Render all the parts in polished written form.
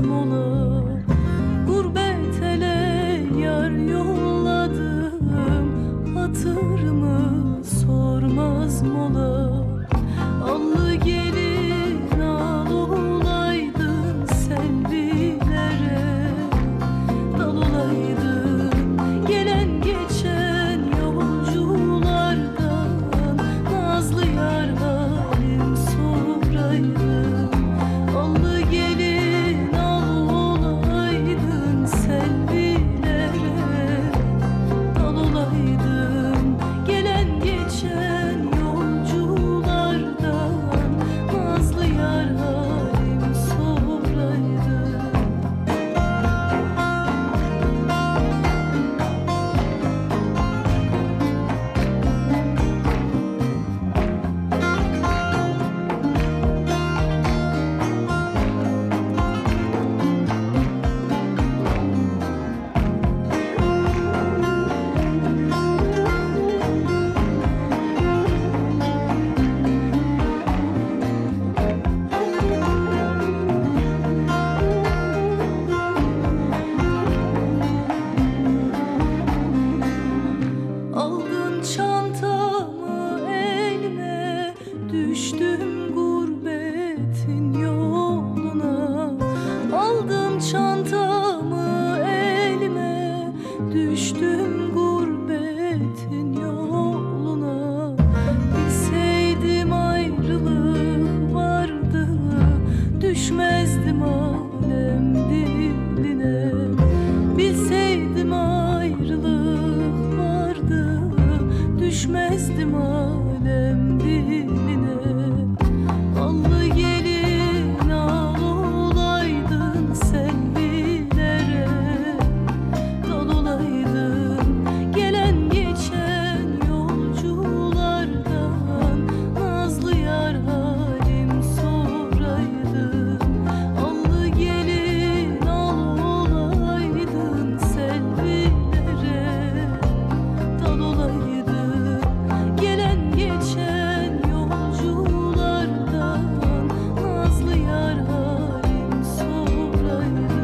mola. Gurbet ele yar yolladım, hatırımı sormaz mola. Allı gelin al olaydın sellilere, dal olaydın gelen geçen yolculardan, nazlı yar halim soraydım. Allı gelin al olaydın sellilere, dal olaydın gelen geçen yolculardan, nazlı yar halim soraydım. Aldın çantamı elime, düştüm gurbetin yoluna. Aldın çantamı elime, düştüm gurbetin yoluna. Bilseydim ayrılık vardı, düşmezdim alem diline. Bilseydim ayrılık vardı, düşmezdim alem diline. Allı gelin al olaydın sellilere, dal olaydın gelen geçen yolculardan, nazlı yar halim soraydım. Allı gelin al olaydın sellilere, dal olaydın gelen geçen yolculardan, nazlı yar halim soraydım.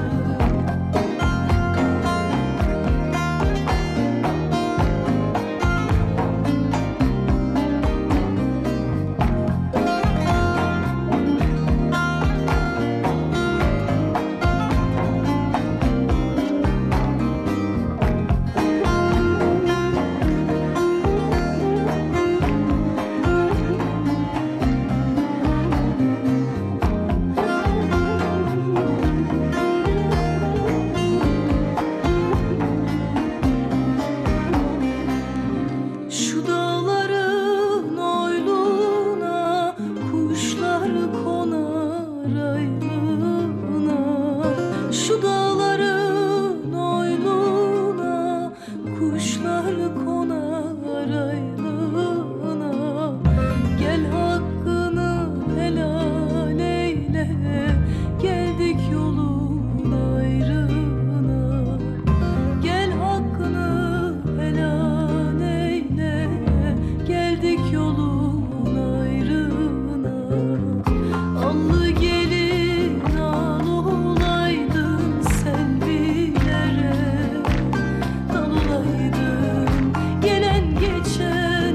Şu dağların oyluna kuşlar konar aylığına. Şu dağların oyluna kuşlar konar aylığına. Gel hakkını helal eyle, geldik yolun ayrına. Gel hakkını helal eyle, geldik yolun ayrına. Allı gelin al olaydın sellilere, dal olaydın gelen geçen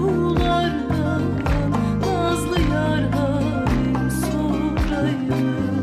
yolculardan, nazlı yar halim soraydım.